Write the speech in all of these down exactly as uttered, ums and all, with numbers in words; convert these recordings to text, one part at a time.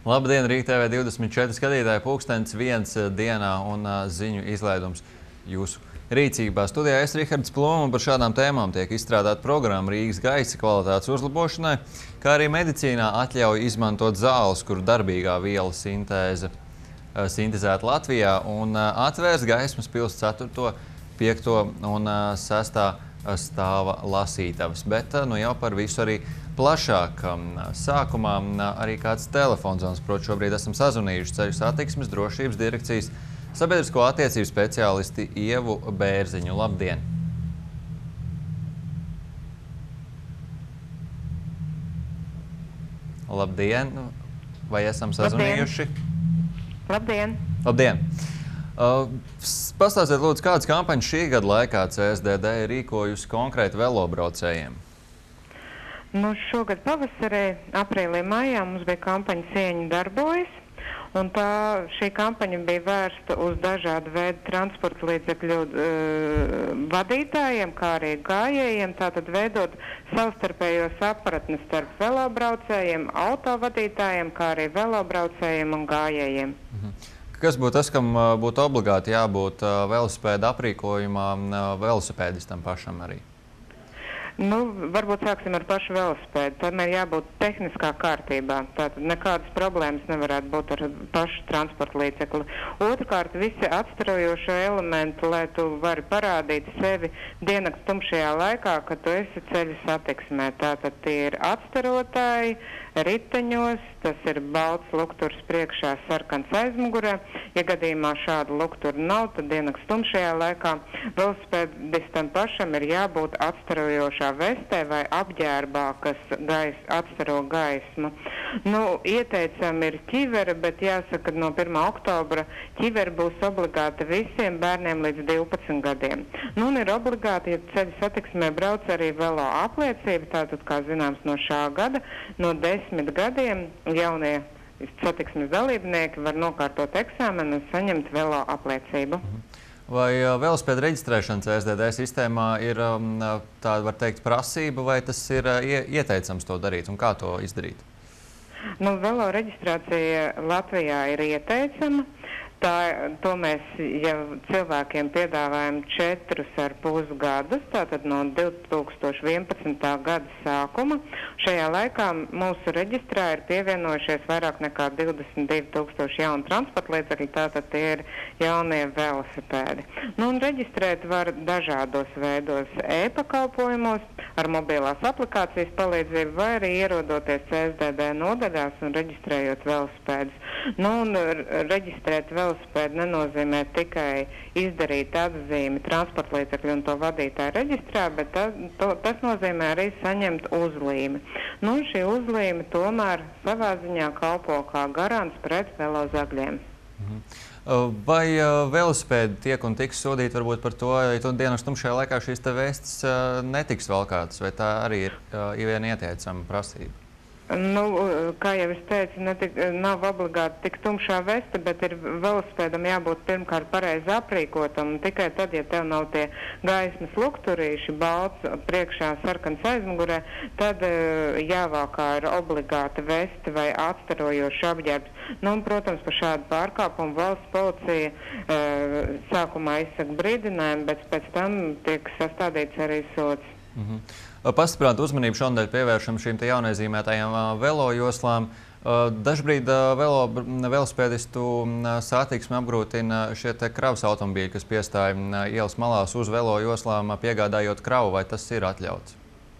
Labdien, Rīga T V divdesmit četri skatītāji, pulkstenis viens dienā un ziņu izlaidums jūsu rīcībā. Studijā es Rihards Ploma, un par šādām tēmām tiek izstrādāta programma Rīgas gaisa kvalitātes uzlabošanai, kā arī medicīnā atļauj izmantot zāles, kuru darbīgā viela sintēze sintezēta Latvijā, un atvērs Gaismas pils ceturto, piekto un sestā stāva lasītavas. Bet nu jau par visu arī plašāk. Sākumā arī kāds telefons, proti šobrīd esam sazvanījuši Ceļu satiksmes drošības direkcijas sabiedrisko attiecību speciālisti Ievu Bērziņu. Labdien! Labdien! Vai esam sazvanījuši? Labdien! Labdien! Uh, pastāstiet, lūdzu, kādas kampaņas šī gada laikā C S D D ir rīkojusi konkrēti velobraucējiem? Nu, šogad pavasarī, aprīlī, maijā mums bija kampaņa Cieņa darbojas, un tā, šī kampaņa bija vērsta uz dažādu veidu transporta līdzekļu uh, vadītājiem, kā arī gājējiem, tātad veidot savstarpējo sapratni starp velobraucējiem, autovadītājiem, kā arī velobraucējiem un gājējiem. Mhm. Kas būtu tas, kam būtu obligāti jābūt velosipēda aprīkojumā velosipēdistam pašam arī? Nu, varbūt sāksim ar pašu velosipēdu. Tam ir jābūt tehniskā kārtībā. Tātad nekādas problēmas nevarētu būt ar pašu transporta līdzekli. Otrkārt, visi atstarojošo elementi, lai tu vari parādīt sevi diennakts tumšajā laikā, kad tu esi ceļu satiksmē. Tātad tie ir atstarotāji riteņos, tas ir balts lukturs priekšā, sarkans aizmugurē. Ja gadījumā šāda luktura nav, tad diennakts tumšajā laikā velosipēdistam pašam ir jābūt atstarojošā vestē vai apģērbā, kas gais, atstaro gaismu. Nu, ieteicam ir ķivere, bet jāsaka, no pirmā oktobra ķivere būs obligāta visiem bērniem līdz divpadsmit gadiem. Nu, un ir obligāti, ja ceļu satiksmē brauc arī velo apliecība, tātad, kā zināms, no šā gada, no desmit gadiem jaunie satiksmes dalībnieki var nokārtot eksāmenu un saņemt velo apliecību. Vai velosipēda reģistrēšana C S D D sistēmā ir tāda, var teikt, prasība, vai tas ir ieteicams to darīt, un kā to izdarīt? Nu, velo reģistrācija Latvijā ir ieteicama. Tā, to mēs jau cilvēkiem piedāvājam četrus ar pus gadus, tātad no divi tūkstoši vienpadsmitā gada sākuma. Šajā laikā mūsu reģistrā ir pievienojušies vairāk nekā divdesmit divi tūkstoši jaunu transporta līdzekļu, tātad tie ir jaunie velosipēdi. Nu, un reģistrēt var dažādos veidos e-pakalpojumos, ar mobilās aplikācijas palīdzību, vai arī ierodoties C S D D nodaļās un reģistrējot velosipēdus. Nu, un reģistrēt velosipēdu nenozīmē tikai izdarīt atzīmi transporta līdzekļu un to vadītāju reģistrā, bet tas, to, tas nozīmē arī saņemt uzlīmi. Nu, šī uzlīme tomēr savā ziņā kalpo kā garants pret velozagļiem. Mhm. Vai velosipēdi tiek un tiks sodīti varbūt par to, ja tu dienas tumšajā laikā šīs te vestes netiks valkātas, vai tā arī ir viena ieteicama prasība? Nu, kā jau es teicu, netik, nav obligāti tik tumšā veste, bet ir velosipēdam jābūt pirmkārt pareizi aprīkotam, un tikai tad, ja tev nav tie gaismas lukturīši, balts priekšā, sarkans aizmugurē, tad jāvākā ir obligāta veste vai atstarojoša apģērbs. Nu, un, protams, par šādu pārkāpumu valsts policija uh, sākumā izsaka brīdinājumu, bet pēc tam tiek sastādīts arī sods. Mhm. Pastiprināt uzmanību šonadēļ pievēršam šīm te jauniezīmētajām velo joslām. Dažbrīd velo, velospēdistu satiksmi apgrūtina šie te kravas automobīļi, kas piestāja ielas malās uz velo joslām, piegādājot kravu. Vai tas ir atļauts?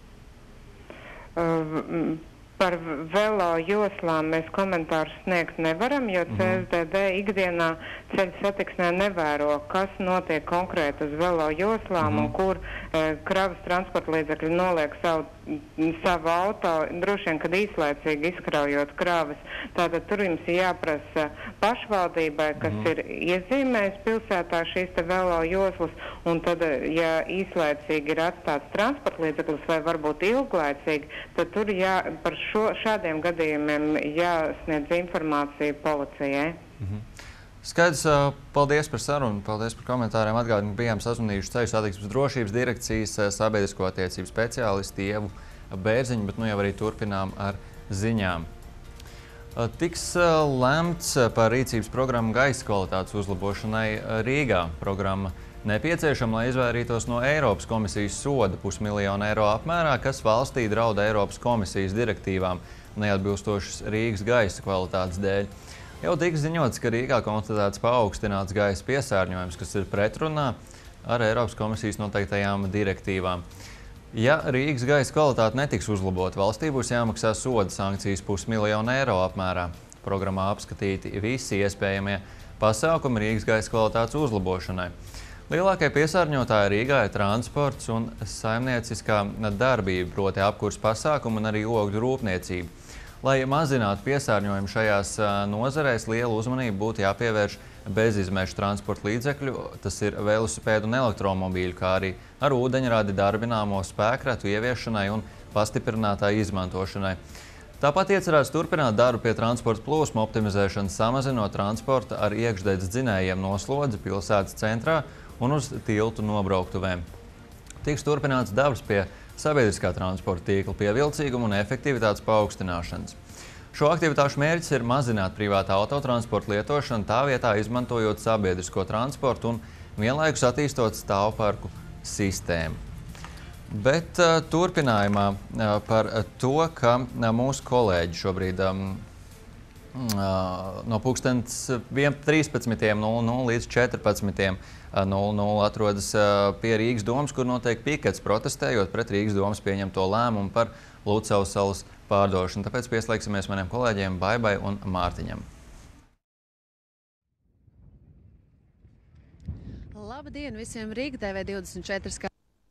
Uh, Par velo joslām mēs komentārus sniegt nevaram, jo C S D D ikdienā ceļu satiksmē nevēro, kas notiek konkrēti uz velo joslām, mm-hmm. un kur e, kravas transporta līdzekļi noliek savu, savu auto, droši vien, kad īslaicīgi izkraujot kravas. Tātad tur jums jāprasa pašvaldībai, kas mm-hmm. ir iezīmējis pilsētā šīs te velo joslas, un tad, ja īslaicīgi ir atstāts transporta līdzeklis vai varbūt ilglaicīgi, tad tur jā, par šo, šādiem gadījumiem jāsniedz informācija policijai. Mhm. Skaidrs, paldies par sarunu, paldies par komentāriem. Atgādinu, ka bijām sazvanījuši Ceļu satiksmes drošības direkcijas sabiedrisko attiecību speciālisti Ievu Bērziņu, bet nu jau arī turpinām ar ziņām. Tiks lemts par rīcības programmu gaisa kvalitātes uzlabošanai Rīgā. Programma nepieciešama, lai izvairītos no Eiropas komisijas soda pusmiljonu eiro apmērā, kas valstī draud Eiropas komisijas direktīvām neatbilstošas Rīgas gaisa kvalitātes dēļ. Jau tika ziņots, ka Rīgā konstatēts paaugstināts gaisa piesārņojums, kas ir pretrunā ar Eiropas komisijas noteiktajām direktīvām. Ja Rīgas gaisa kvalitāte netiks uzlabota, valstī būs jāmaksā soda sankcijas pusmiljonu eiro apmērā. Programmā apskatīti visi iespējamie pasākumi Rīgas gaisa kvalitātes uzlabošanai. Lielākie piesārņotāji Rīgā ir transports un saimnieciskā darbība, proti apkurs pasākumu un arī ogļu rūpniecība. Lai mazinātu piesārņojumu šajās nozarēs, lielu uzmanību būtu jāpievērš bezizmešu transporta līdzekļu, tas ir velosipēdu un elektromobīļu, kā arī ar ūdeņradi darbināmo spēkratu ieviešanai un pastiprinātai izmantošanai. Tāpat iecerēts turpināt darbu pie transporta plūsmu optimizēšanas, samazinot transporta ar iekšdedz dzinējiem noslodzi pilsētas centrā un uz tiltu nobrauktuvēm. Tiks turpināts darbs pie sabiedriskā transporta tīkla pievilcīguma un efektivitātes paaugstināšanas. Šo aktivitāšu mērķis ir mazināt privātā autotransporta lietošanu, tā vietā izmantojot sabiedrisko transportu un vienlaikus attīstot stāvparku sistēmu. Bet uh, turpinājumā uh, par to, ka uh, mūsu kolēģi šobrīd um, uh, no pulkstens trīspadsmit nulle nulle līdz četrpadsmit nulle nulle atrodas uh, pie Rīgas domas, kur notiek pikets, protestējot pret Rīgas domas pieņemto lēmumu par Lucavas salas pārdošanu. Tāpēc pieslēgsimies maniem kolēģiem Baibai un Mārtiņam. Labdien visiem Rīga T V divdesmit četri.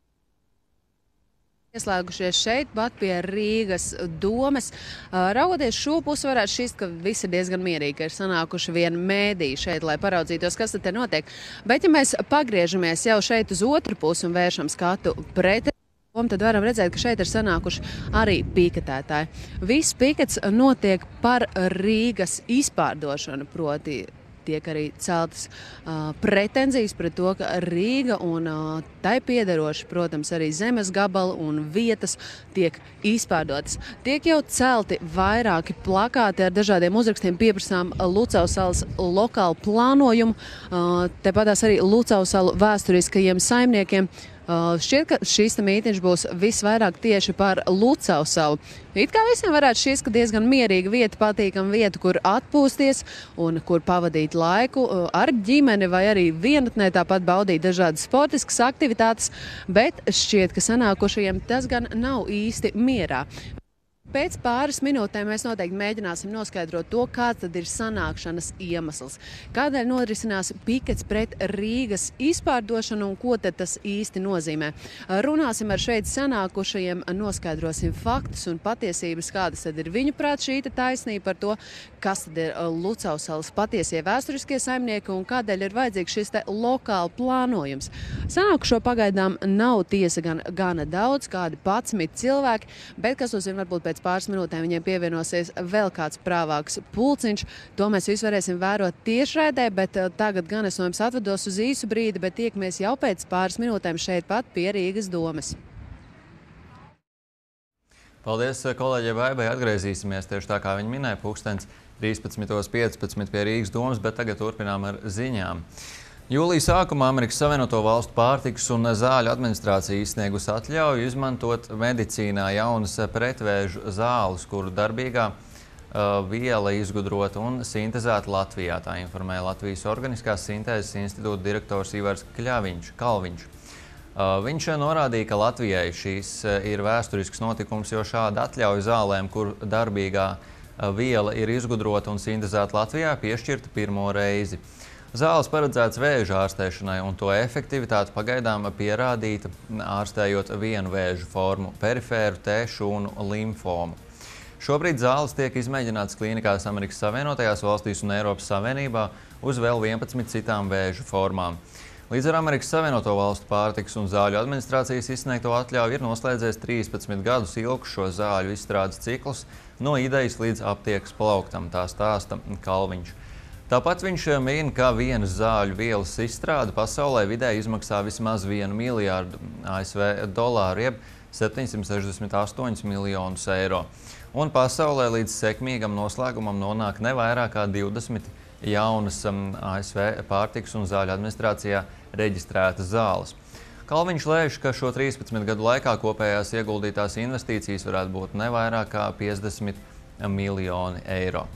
Ieslēgušies šeit, pat pie Rīgas domas. Raugoties šo pusi, varētu šķist, ka visi ir diezgan mierīgi, ka ir sanākuši viena mēdī šeit, lai paraudzītos, kas tad te notiek. Bet, ja mēs pagriežamies jau šeit uz otru pusi un vēršam skatu pret domu, tad varam redzēt, ka šeit ir sanākuši arī piketētāji. Viss pikets notiek par Rīgas izpārdošanu, proti tiek arī celtas uh, pretenzijas pret to, ka Rīga un uh, tai piederoši, protams, arī zemes gabali un vietas tiek izpārdotas. Tiek jau celti vairāki plakāti ar dažādiem uzrakstiem, pieprasām Lucavas salas lokālu plānojumu, uh, tepatās arī Lucavas salu vēsturiskajiem saimniekiem. Uh, šķiet, ka šīs mītiņš būs visvairāk tieši par Lucavas salu. It kā visiem varētu šķist, ka diezgan mierīga vieta, patīkama vieta, kur atpūsties un kur pavadīt laiku uh, ar ģimeni vai arī vienatnē, tāpat baudīt dažādas sportiskas aktivitātes, bet šķiet, ka sanākušajiem tas gan nav īsti mierā. Pēc pāris minūtēm mēs noteikti mēģināsim noskaidrot to, kāds tad ir sanākšanas iemesls. Kādēļ norisinās pikets pret Rīgas izpārdošanu un ko tad tas īsti nozīmē. Runāsim ar šeit sanākušajiem, noskaidrosim faktus un patiesības, kādas tad ir viņu prāt šī taisnība par to, kas tad ir Lucavas salas patiesie vēsturiskie saimnieki un kādēļ ir vajadzīgs šis te lokāli plānojums. Sanākušo pagaidām nav tiesa gan gana daudz, kādi patsmit cilvēki, bet kas uzzina varbūt pēc pāris minūtēm viņiem pievienosies vēl kāds prāvāks pulciņš. To mēs visu varēsim vērot tiešraidē, bet tagad gan es no jums atvados uz īsu brīdi, bet tiekamies jau pēc pāris minūtēm šeit pat pie Rīgas domas. Paldies kolēģei Baibai. Atgriezīsimies tieši tā, kā viņi minēja, pulkstens trīspadsmit piecpadsmit pie Rīgas domas, bet tagad turpinām ar ziņām. Jūlija sākumā Amerikas Savienoto Valstu pārtikas un zāļu administrācija izsniegusi atļauju izmantot medicīnā jaunas pretvēžu zāles, kuru darbīgā uh, viela izgudrota un sintezēta Latvijā. Tā informēja Latvijas Organiskās sintēzes institūta direktors Ivars Kļaviņš, Kalviņš. Uh, viņš norādīja, ka Latvijai šīs ir vēsturisks notikums, jo šāda atļauja zālēm, kur darbīgā uh, viela ir izgudrota un sintezēta Latvijā, piešķirta pirmo reizi. Zāles paredzēts vēža ārstēšanai, un to efektivitāte pagaidām pierādīta ārstējot vienu vēža formu – perifēru T šūnu limfomu. Šobrīd zāles tiek izmēģinātas klīnikās Amerikas Savienotajās valstīs un Eiropas Savienībā uz vēl vienpadsmit citām vēža formām. Līdz ar Amerikas Savienoto Valstu pārtikas un zāļu administrācijas izsniegto atļauju ir noslēdzies trīspadsmit gadus ilgs šo zāļu izstrādes ciklus no idejas līdz aptiekas plauktam, tā stāsta Kalviņš. Tāpat viņš min, ka vienas zāļu vielas izstrāde pasaulē vidēji izmaksā vismaz vienu miljārdu A S V dolāru, jeb septiņsimt sešdesmit astoņus miljonus eiro. Un pasaulē līdz sekmīgam noslēgumam nonāk ne vairāk kā divdesmit jaunas A S V pārtikas un zāļu administrācijā reģistrētas zāles. Kalviņš lēš, ka šo trīspadsmit gadu laikā kopējās ieguldītās investīcijas varētu būt ne vairāk kā piecdesmit miljoni eiro.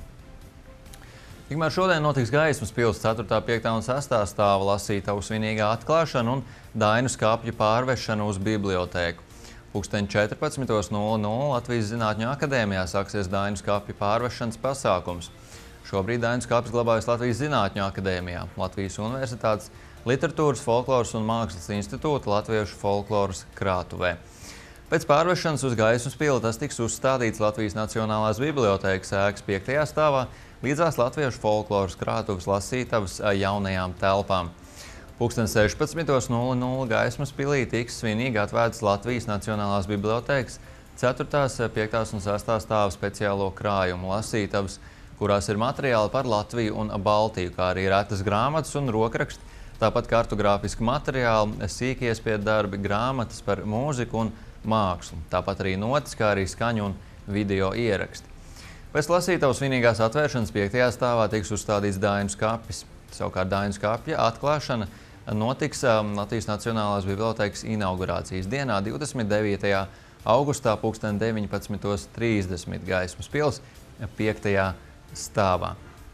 Tikmēr šodien notiks Gaismas pils ceturtā, piektā un sestā stāva lasītavu svinīgā atklāšana un dainu skapju pārvešana uz bibliotēku. Pulksten četrpadsmit nulle nulle Latvijas Zinātņu akadēmijā sāksies dainu skapju pārvešanas pasākums. Šobrīd dainu skapjas glabājas Latvijas Zinātņu akadēmijā, Latvijas Universitātes Literatūras, folkloras un mākslas institūta Latviešu folkloras krātuvē. Pēc pārvešanas uz Gaismas pili tas tiks uzstādīts Latvijas Nacionālās bibliotēkas ēkas piektajā stāvā līdzās Latviešu folkloras krātuves lasītavas jaunajām telpām. Pulksten sešpadsmit nulle nulle Gaismas pilī tiks svinīgi atvērts Latvijas Nacionālās bibliotēkas ceturtās, piektās un sestā stāva speciālo krājumu lasītavas, kurās ir materiāli par Latviju un Baltiju, kā arī retas grāmatas un rokraksti, tāpat kartogrāfiski materiāli, sīki iespiedu darbi, grāmatas par mūziku un mākslu, tāpat arī notis, kā arī skaņu un video ieraksti. Pēc lasītavas svinīgās atvēršanas piektajā stāvā tiks uzstādīts dainu skapis. Savukārt dainu skapja atklāšana notiks Latvijas Nacionālās bibliotēkas inaugurācijas dienā divdesmit devītajā augustā pulksten deviņpadsmit trīsdesmit Gaismas pils piektajā stāvā.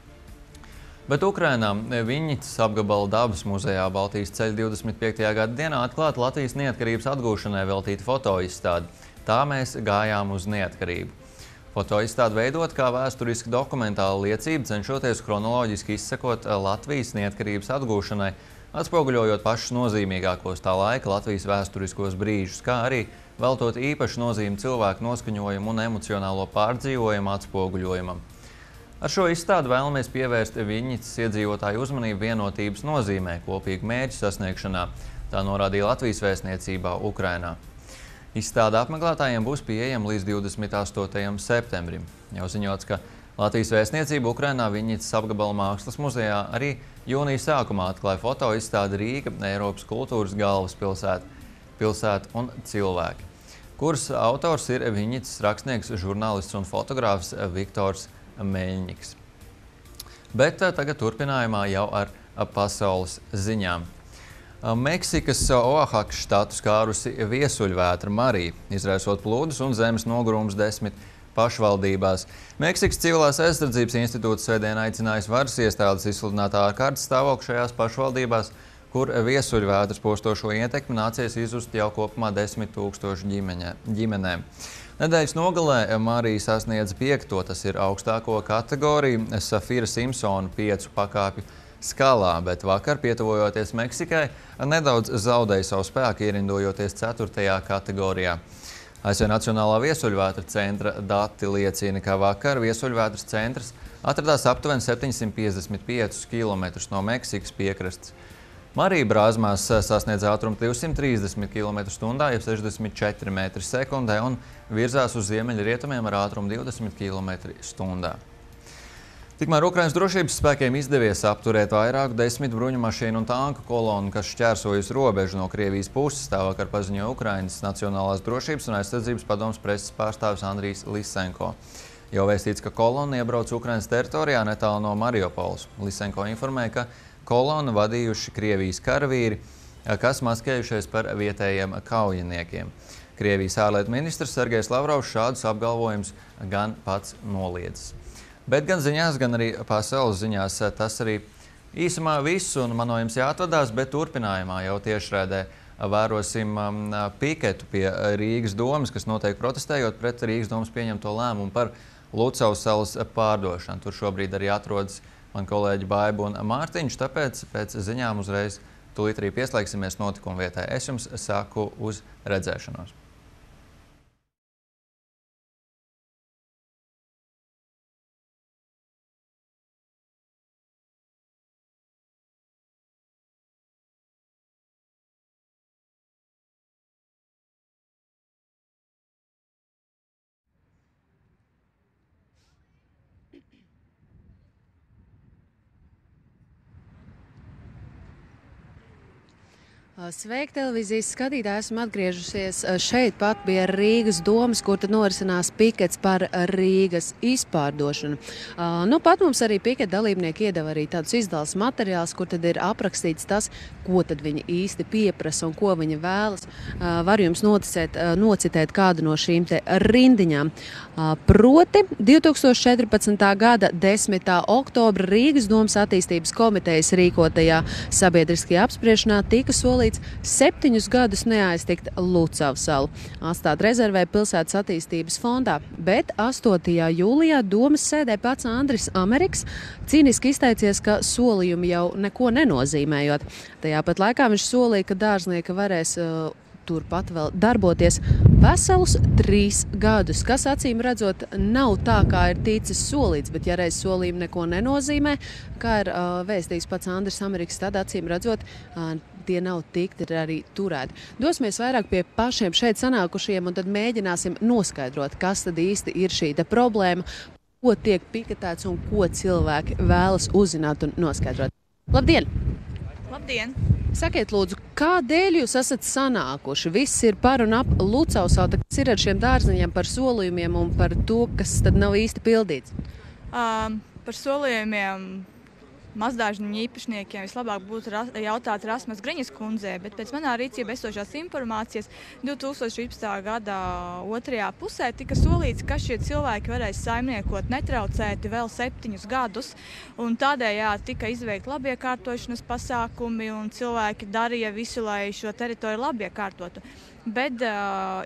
Bet Ukrainā Viņņicas apgabala dabas muzejā Baltijas ceļa divdesmit piektajā gada dienā atklāta Latvijas neatkarības atgūšanai veltīta fotoizstāde. Tā mēs gājām uz neatkarību. Fotoizstāde veidot kā vēsturiski dokumentāla liecība, cenšoties kronoloģiski izsekot Latvijas neatkarības atgūšanai, atspoguļojot pašus nozīmīgākos tā laika Latvijas vēsturiskos brīžus, kā arī veltot īpašu nozīmi cilvēku noskaņojumu un emocionālo pārdzīvojumu atspoguļojumam. Ar šo izstādi vēlamies pievērst Viņņicas iedzīvotāju uzmanību vienotības nozīmē, kopīgu mērķu sasniegšanā, tā norādīja Latvijas vēstniecībā Ukrainā. Izstāde apmeklētājiem būs pieejama līdz divdesmit astotajam septembrim. Jau ziņots, ka Latvijas vēstniecība Ukrainā Viņņicas apgabala mākslas muzejā arī jūnija sākumā atklāja fotoizstādi Rīga, Eiropas kultūras galvaspilsēta, pilsēta un cilvēki, kuras autors ir Viņņicas rakstnieks, žurnālists un fotogrāfs Viktors Meļņiks. Bet tagad turpinājumā jau ar pasaules ziņām. Meksikas Oahakas štatu skārusi viesuļvētra Marija, izraisot plūdus un zemes nogurums desmit pašvaldībās. Meksikas civilās aizsardzības institūts svētdien aicinājis varas iestādes izsludināt ārkārtas stāvokli šajās pašvaldībās, kur viesuļvētras postošo ietekmi nācies izust jau kopumā desmit tūkstošu ģimenēm. Nedēļas nogalē Marija sasniedz piekto, tas ir augstāko kategoriju, Safira Simpsona piecu pakāpju skalā, bet vakar, pietuvojoties Meksikai, nedaudz zaudēja savu spēku, ierindojoties ceturtajā kategorijā. A S V Nacionālā viesuļvētra centra dati liecina, ka vakar viesuļvētras centrs atradās aptuveni septiņsimt piecdesmit piecus kilometrus no Meksikas piekrastes. Marija brāzmās sasniedz ātrumu divsimt trīsdesmit kilometru stundā, jeb sešdesmit četri metri sekundē, un virzās uz ziemeļrietumiem ar ātrumu divdesmit kilometri stundā. Tikmēr Ukrainas drošības spēkiem izdevies apturēt vairāku desmit bruņu mašīnu un tanku kolonu, kas šķērsojas robežu no Krievijas puses, tā vakar paziņoja Ukrainas Nacionālās drošības un aizsardzības padomes preses pārstāvis Andrijs Lisenko. Jau vēstīts, ka kolona iebrauc Ukrainas teritorijā netālu no Mariupoles. Lisenko informēja, ka kolonu vadījuši Krievijas karavīri, kas maskējušies par vietējiem kaujiniekiem. Krievijas ārlietu ministrs Sergejs Lavrovs šādus apgalvojumus gan pats noliedzis. Bet gan ziņās, gan arī pasaules ziņās tas arī īsumā viss, un man no jums jāatvadās, bet turpinājumā jau tiešraidē vērosim piketu pie Rīgas domas, kas notiek protestējot pret Rīgas domas pieņemto lēmumu par Lucavas salas pārdošanu. Tur šobrīd arī atrodas man kolēģi Baiba un Mārtiņš, tāpēc pēc ziņām uzreiz tūlīt arī pieslēgsimies notikumu vietai. Es jums saku uz redzēšanos. Sveiki, televīzijas skatītāji! Esmu atgriežusies šeit pat pie Rīgas domas, kur tad norisinās pikets par Rīgas izpārdošanu. Nu, pat mums arī piketa dalībnieki iedeva arī tādus izdales materiālus, kur tad ir aprakstīts tas, ko tad viņi īsti pieprasa un ko viņi vēlas. Varu jums noticēt, nocitēt kādu no šīm te rindiņām. Proti, divi tūkstoši četrpadsmitā gada desmitā oktobra Rīgas domas attīstības komitejas rīkotajā sabiedriskajā apspriešanā tika solīts septiņus gadus neaiztikt Lucavas salu, atstāt rezervē pilsētas attīstības fondā, bet astotajā jūlijā domas sēdē pats Andris Ameriks cīniski izteicies, ka solījumi jau neko nenozīmējot. Tajā pat laikā viņš solīja, ka dārznieki varēs uh, turpat vēl darboties veselus trīs gadus, kas acīm redzot nav tā, kā ir ticis solīts, bet ja reiz solījumi neko nenozīmē, kā ir uh, vēstījis pats Andris Ameriks, tad acīm redzot uh, tie nav tikti arī turēti. Dosimies vairāk pie pašiem šeit sanākušiem un tad mēģināsim noskaidrot, kas tad īsti ir šī te problēma, ko tiek piketēts un ko cilvēki vēlas uzzināt un noskaidrot. Labdien! Labdien! Sakiet, lūdzu, kādēļ jūs esat sanākuši? Viss ir par un ap Lucavas salu, kas ir ar šiem dārziņiem par solījumiem un par to, kas tad nav īsti pildīts? Um, par solījumiem mazdārziņu īpašniekiem vislabāk būtu ra jautāt Rasmas Griņas kundzē, bet pēc manā rīcībā esošās informācijas divi tūkstoši trīspadsmitā gada otrajā pusē tika solīts, ka šie cilvēki varēs saimniekot netraucēti vēl septiņus gadus, un tādējādi tika izveikti labiekārtošanas pasākumi, un cilvēki darīja visu, lai šo teritoriju labiekārtotu. Bet uh,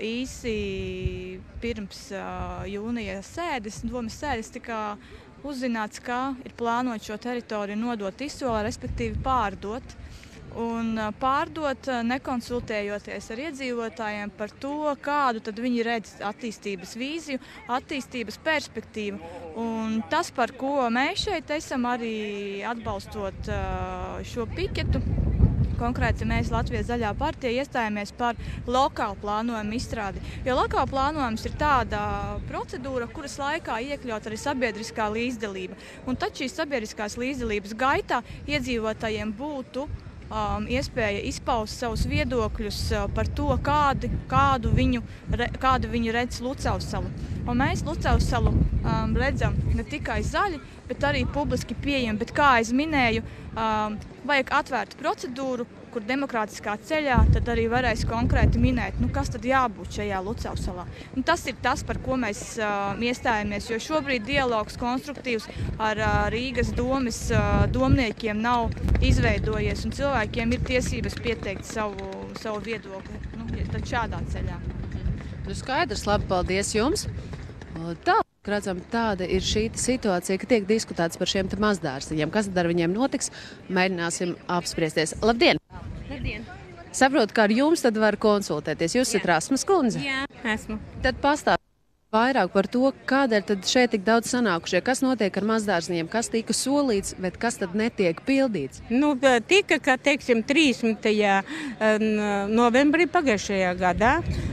īsi pirms uh, jūnija sēdes, domas sēdes tika uzzināts, ka ir plānot šo teritoriju nodot izsolē, respektīvi pārdot. Un pārdot, nekonsultējoties ar iedzīvotājiem par to, kādu tad viņi redz attīstības vīziju, attīstības perspektīvu. Un tas, par ko mēs šeit esam arī atbalstot šo piketu, konkrēti mēs Latvijas Zaļā partija iestājāmies par lokālu plānojumu izstrādi. Jo lokāla plānojums ir tāda procedūra, kuras laikā iekļaut arī sabiedriskā līdzdalība. Un tad šīs sabiedriskās līdzdalības gaitā iedzīvotājiem būtu um, iespēja izpaust savus viedokļus uh, par to, kādu, kādu, viņu, re, kādu viņu redz Lucavas salu. Un mēs Lucavas salu um, redzam ne tikai zaļi, bet arī publiski pieejami. Bet, kā es minēju, um, vajag atvērtu procedūru, kur demokrātiskā ceļā tad arī varēs konkrēti minēt, nu, kas tad jābūt šajā Lucavas salā. Un tas ir tas, par ko mēs uh, iestājamies, jo šobrīd dialogs konstruktīvs ar uh, Rīgas domas uh, domniekiem nav izveidojies, un cilvēkiem ir tiesības pieteikt savu, savu viedokli. Nu, tad šādā ceļā. Nu, skaidrs, labi, paldies jums. Tā, redzam, tāda ir šī situācija, ka tiek diskutēts par šiem te mazdārziņiem. Kas tad ar viņiem notiks? Mēģināsim apspriesties. Labdien! Labdien! Saprotu, ka ar jums tad var konsultēties. Jūs esat Rasmas kundze? Jā, esmu. Tad pastāv vairāk par to, kādēļ tad šeit tik daudz sanākušie. Kas notiek ar mazdārziņiem? Kas tika solīts, bet kas tad netiek pildīts? Nu, tika, ka, teiksim, trīsdesmitajā novembrī pagājušajā gadā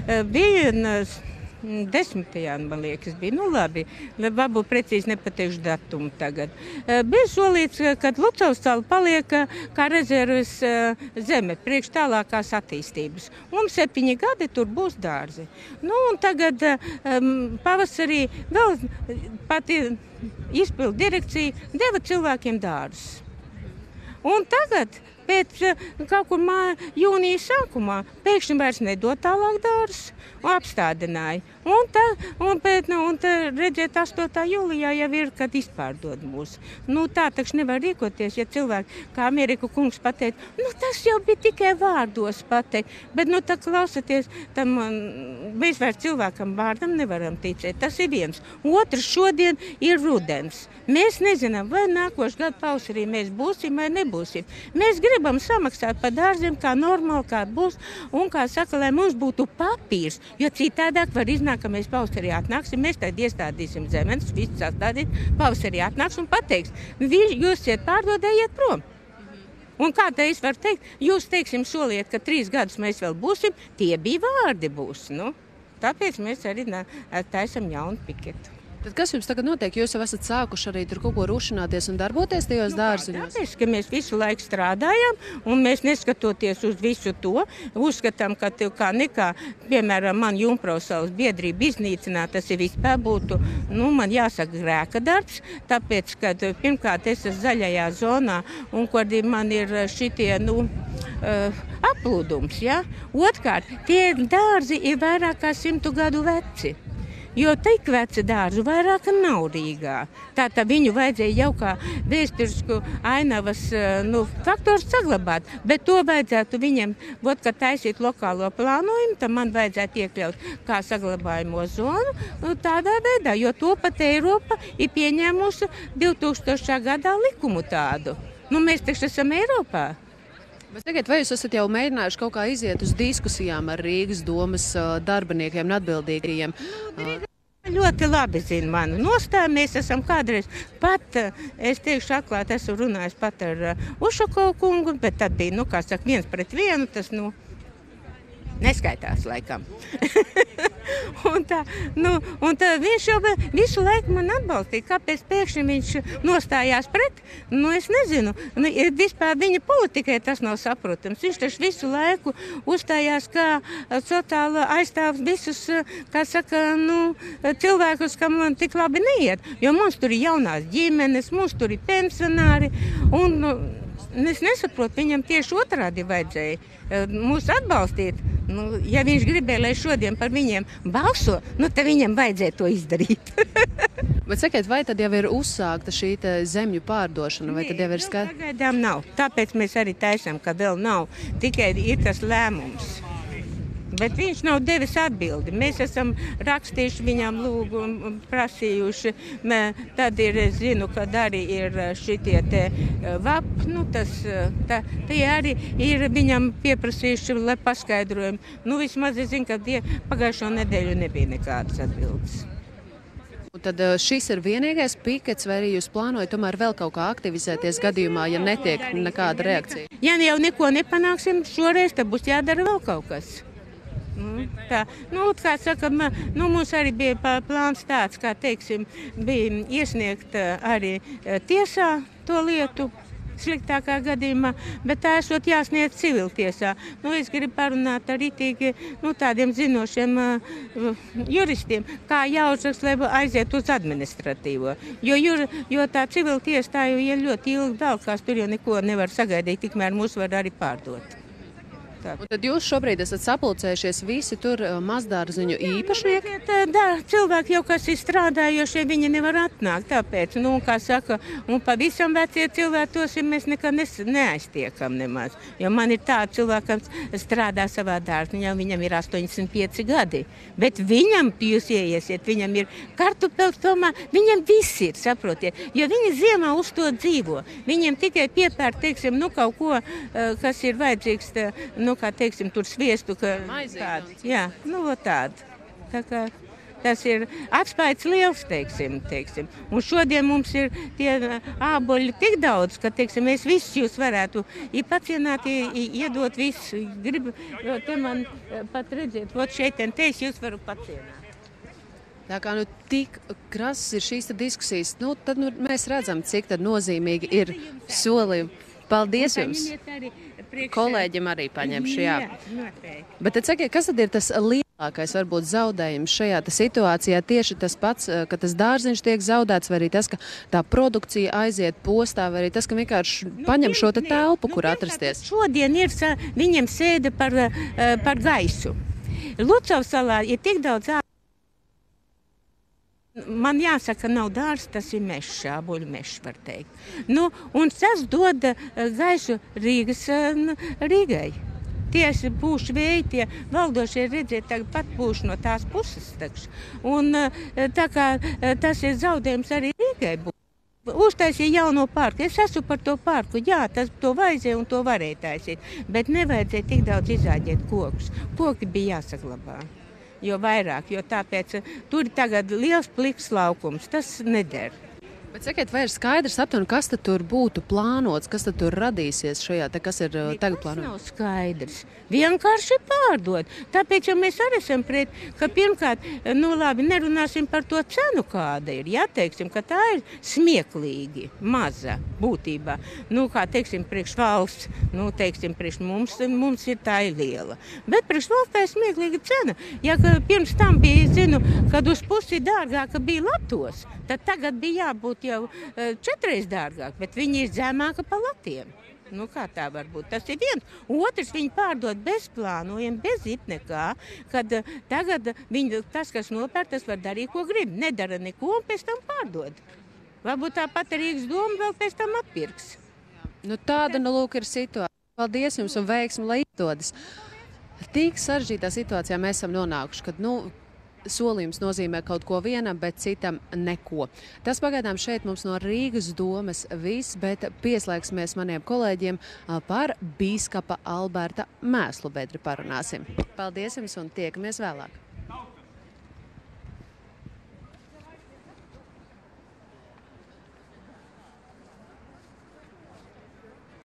bija desmitajā, man liekas, bija. Nu, labi, varbūt precīzi nepateikšu datumu tagad. Bija solīts, ka Lucavas sala paliek kā rezerves zeme priekš tālākās attīstības. Un septiņi gadi tur būs dārzi. Nu, un tagad um, pavasarī vēl pati izpildu direkcija deva cilvēkiem dārzus. Un tagad pēc kaut kur mā, jūnija sākumā pēkšņi vairs nedod tālāk dārzus un apstādināja. Un tā, un pēc, nu, un tā redzēt, astotā jūlijā jau ir, kad izpārdod mūs. Nu, tā taču nevar rīkoties, ja cilvēki, kā Ameriku kungs pateikt, nu, tas jau bija tikai vārdos pateikt. Bet, nu, tā klausoties, tam mēs vairs cilvēkam vārdam nevaram ticēt. Tas ir viens. Otrs, šodien ir rudens. Mēs nezinām, vai nākošu gadu pavasarī mēs būsim vai nebūsim. Mēs gribam samaksāt par dārziem, kā normāli, kā būs, un, kā saka, lai mums būtu papīrs, jo citādāk var iznākt, ka mēs pavasarī atnāksim, mēs tad iestādīsim zemes, visu sastādīt, pavasarī atnāks un pateiks, jūs iet pārdod, ejiet prom. Un kā te es varu teikt, jūs, teiksim, soliet, ka trīs gadus mēs vēl būsim, tie bija vārdi būs, nu. Tāpēc mēs arī taisam jaunu piketu. Tad kas jums tagad notiek? Jūs jau esat sākuši arī tur kaut ko rušināties un darboties tajos Nu, dārziņos? Tāpēc, ka mēs visu laiku strādājam, un mēs neskatoties uz visu to, uzskatām, ka tev kā nekā, piemēram, man Jumprausavas biedrība iznīcināt, tas ir vispār būtu, nu, man jāsaka grēka darbs, tāpēc, ka pirmkārt es esmu zaļajā zonā, un kad man ir šitie, nu, uh, aplūdums, ja? Otkārt, tie dārzi ir vairāk kā simtu gadu veci. Jo tik veci dārzu vairāk nav Rīgā. Tātad viņu vajadzēja jau kā vēsturisku ainavas nu, faktors saglabāt, bet to vajadzētu viņiem, vot, kad taisīt lokālo plānojumu, tad man vajadzētu iekļaut kā saglabājamo zonu nu, tādā veidā, jo to pat Eiropa ir pieņēmusi divtūkstošā gadā likumu tādu. Nu, mēs taču esam Eiropā. Bet tagad, vai jūs esat jau mēģinājuši kaut kā iziet uz diskusijām ar Rīgas domas darbiniekiem un atbildīgajiem? Ļoti labi zina manu nostāju. Mēs esam kādreiz pat, es teikšu atklāt, esmu runājis pat ar Ušakovu kungu, bet tad bija, nu, kā saka, viens pret vienu, tas, nu, neskaitās laikam. un tā, nu, un tā viņš jau visu laiku man atbalstīja. Kāpēc pēkšņi viņš nostājās pret? Nu, es nezinu. Nu, vispār viņa politikai tas nav saprotams. Viņš taču visu laiku uzstājās kā sociāli aizstāvs visus, kā saka, nu, cilvēkus, kam man tik labi neiet. Jo mums tur ir jaunās ģimenes, mums tur ir pensionāri. Un, nu, es nesaprotu, viņam tieši otrādi vajadzēja mūs atbalstīt. Nu, ja viņš gribēja, lai šodien par viņiem balso, nu, tad viņam vajadzēja to izdarīt. Bet sakiet, vai tad jau ir uzsākta šī zemju pārdošana, vai tad jau ir skaidrs? Pagaidām nav. Tāpēc mēs arī taisām, ka vēl nav. Tikai ir tas lēmums. Bet viņš nav devis atbildi. Mēs esam rakstījuši viņam lūgumu, prasījuši. Mē, tad ir, es zinu, kad arī ir šitie te vap, nu tas, tā, tie arī ir viņam pieprasījuši, lai paskaidrojumi. Nu, vismaz es zinu, ka tie pagājušo nedēļu nebija nekādas atbildes. Un tad šis ir vienīgais pikets, vai arī jūs plānojat tomēr vēl kaut kā aktivizēties gadījumā, ja netiek nekāda reakcija? Ja jau neko nepanāksim šoreiz, tad būs jādara vēl kaut kas. Nu, tā, nu, kā saka, man, nu, mums arī bija plāns tāds, kā teiksim, bija iesniegt arī tiesā to lietu sliktākā gadījumā, bet tā esot jāsniedz civiltiesā. Nu, es gribu parunāt ar itīgi, nu, tādiem zinošiem uh, juristiem, kā jāuzrakst, lai aiziet uz administratīvo. Jo, jur, jo tā civiltiesa tā jau ir ļoti ilgi dalkās, tur jau neko nevar sagaidīt, tikmēr mūs var arī pārdot. Un tad jūs šobrīd esat sapulcējušies visi tur mazdārziņu īpašnieki? Tā, tā, cilvēki jau, kas ir strādājošie, viņi nevar atnākt, tāpēc, nu, kā saka, un pavisam vecie cilvēki tos mēs nekad nes, neaiztiekam nemaz. Jo man ir tāda cilvēka, kas strādā savā dārziņā, viņam ir astoņdesmit pieci gadi, bet viņam, jūs ieiesiet, viņam ir kartupeļs tomā, viņam viss ir, saprotiet, jo viņi ziemā uz to dzīvo. Viņiem tikai piepēr, teiksim, nu, kaut ko, kas ir vajadzīgs, nu, kā teiksim, tur sviestu, ka tādu. Jā, nu, tādu. Tā kā tas ir atspējas liels, teiksim, teiksim. Un šodien mums ir tie āboļi tik daudz, ka, teiksim, mēs visus jūs varētu pacienāt, iedot visu. Gribu, jo te man pat redziet, vot šeit un te es jūs varu pacienāt. Tā kā nu tik krasas ir šīs diskusijas, nu, tad nu, mēs redzam, cik tad nozīmīgi ir solījumi. Paldies jums! Kolēģim arī paņemšu, jā. Bet tad sakiet, kas tad ir tas lielākais varbūt zaudējums šajā situācijā? Tieši tas pats, ka tas dārziņš tiek zaudēts, vai arī tas, ka tā produkcija aiziet postā, vai arī tas, ka vienkārši paņem šo te telpu, kur atrasties? Šodien ir viņiem sēde par, par gaisu. Lucavas salā ir tik daudz ārā. Man jāsaka, nav dārs, tas ir mežs, āboļu mežs, var teikt. Nu, un tas dod gaisu Rīgas, Rīgai. Tieši pūš vēji, tie valdošie redziet, tagad pat pūš no tās puses. Takš. Un tā kā tas ir zaudējums arī Rīgai būs. Uztaisīja jauno parku. Es esmu par to parku. Jā, tas to vajadzēja un to varēja taisīt. Bet nevajadzēja tik daudz izāģēt kokus. Koki bija jāsaglabā. Jo vairāk, jo tāpēc tur ir tagad liels pliks laukums. Tas neder. Bet sakiet, vai ir skaidrs aptuveni, kas tad tur būtu plānots, kas tad tur radīsies šajā, te, kas ir uh, tagad plānots? Tas nav skaidrs. Vienkārši pārdot. Tāpēc jau mēs arī esam pret, ka pirmkārt, nu labi, nerunāsim par to cenu, kāda ir. Jā, teiksim, ka tā ir smieklīgi, maza būtībā. Nu, kā teiksim, priekš valsts, nu, teiksim, priekš mums, mums ir tā ir liela. Bet priekš valsts tā ir smieklīga cena. Ja pirms tam bija, zinu, kad uz pusi dārgāka bija Latos, tad tagad bija jābūt jau četreiz dārgāk, bet viņi ir zemāka pa latiem. Nu, kā tā var būt? Tas ir viens. Otrs, viņi pārdod bez plānojuma, bez it nekā, kad tagad viņi, tas, kas nopēr, tas var darīt, ko grib. Nedara neko un pēc tam pārdod. Varbūt tāpat Rīgas doma vēl pēc tam atpirks. Nu, tāda, nu, lūk, ir situācija. Paldies jums un veiksmi, lai izdodas. Tik sarežģītā situācijā mēs esam nonākuši, kad, nu, solījums nozīmē kaut ko vienam, bet citam neko. Tas pagaidām šeit mums no Rīgas domas viss, bet pieslēgsimies maniem kolēģiem par bīskapa Alberta mēslu bedri parunāsim. Paldies jums un tiekamies vēlāk!